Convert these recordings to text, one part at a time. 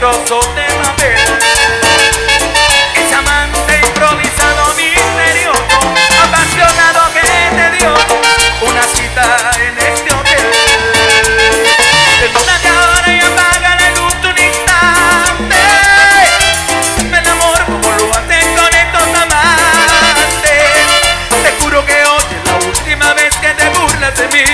trozo de papel. Ese amante improvisado, misterioso, apasionado que te dio una cita en este hotel. Perdónate ahora y apaga la luz un instante. Me enamoro como lo hacen con estos amantes. Te juro que hoy es la última vez que te burlas de mí.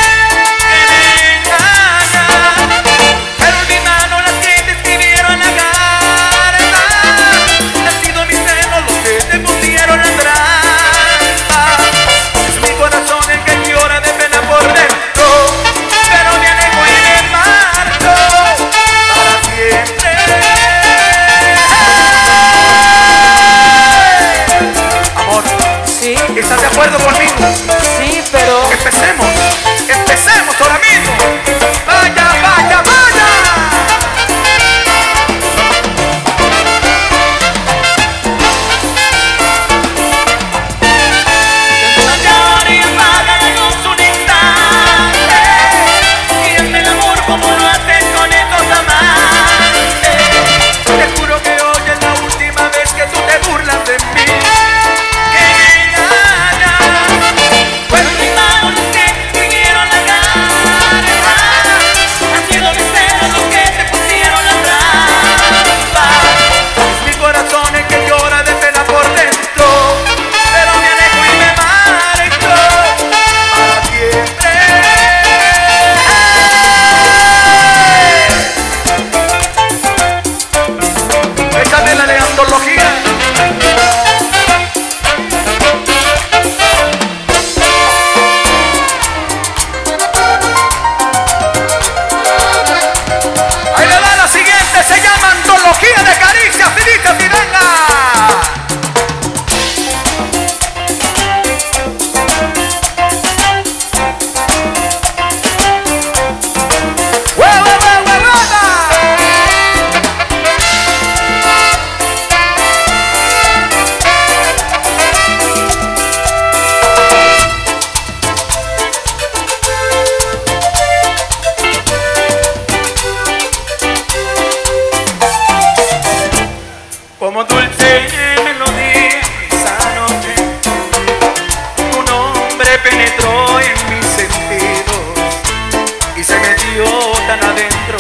¿Estás de acuerdo conmigo? Sí, pero... Empecemos ahora mismo. ¡Vaya, vaya, vaya! Perdónate ahora y apaga la luz un instante. Y hazme el amor como lo haces con estos amantes. Te juro que hoy es la última vez que tú te burlas de mí. De caricias finitas y venga. Como dulce melodía esa noche, tu nombre penetró en mis sentidos y se metió tan adentro,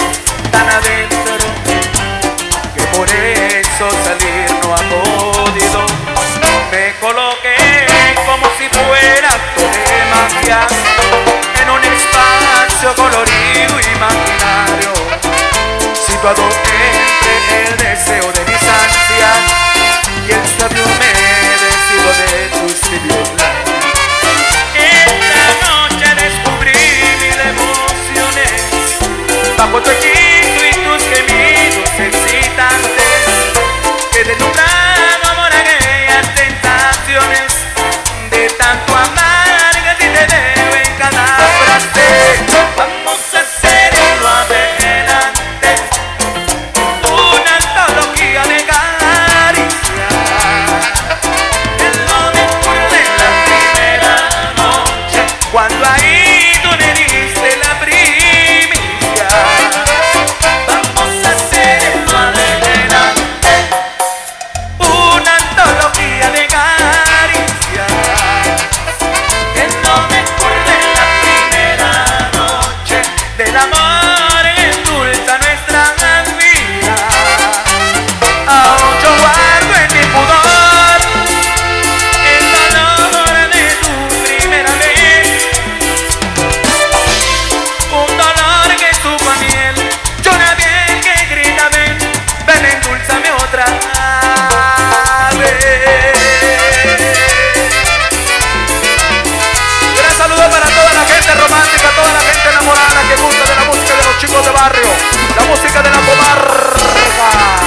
que por eso salir no ha podido. Me coloqué como si fuera acto de magia en un espacio colorido imaginario, situado entre el deseo de mis ansias y el sabio humedecido de tus tibios labios. Esta noche descubrí mil emociones bajo tu hechizo y tus gemidos excitantes, que deslumbrado amor aquellas tentaciones de tanto amargas y te veo en cada frase. Vamos a hacerlo adelante, una antología de caricia, en lo mejor de la primera noche, cuando ahí tú le diste la primicia. Vamos a hacerlo adelante, una antología de caricia, en lo mejor de la primera noche, del amor endulza nuestra vida. Aún yo guardo en mi pudor el dolor de tu primera vez, un dolor que supo a miel, llora bien que grita ven, ven endulzame otra vez. Un saludo para toda la gente romántica, toda la gente enamorada que gusta de la música de los chicos de barrio, la música de la comarca.